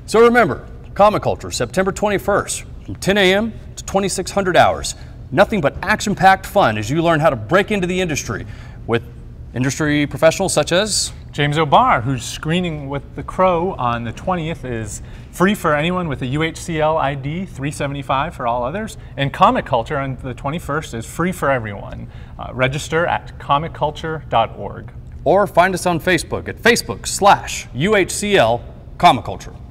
So remember, Comic Culture, September 21st, from 10 a.m. to 2600 hours. Nothing but action-packed fun as you learn how to break into the industry with industry professionals such as James O'Barr, who's screening with The Crow on the 20th, is free for anyone with a UHCL ID, $375 for all others. And Comic Culture on the 21st is free for everyone. Register at comicculture.org. Or find us on Facebook at Facebook/UHCL Comic Culture.